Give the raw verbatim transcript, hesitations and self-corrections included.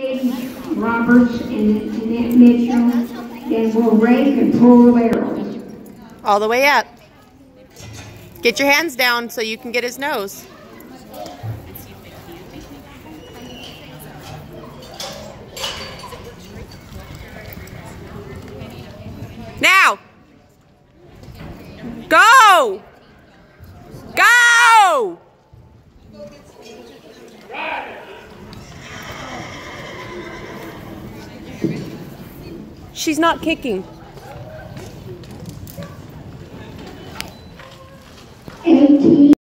Roberts and Annette Mitchell. Then we'll rake and pull the barrels. All the way up. Get your hands down so you can get his nose. Now! Go! Go! She's not kicking.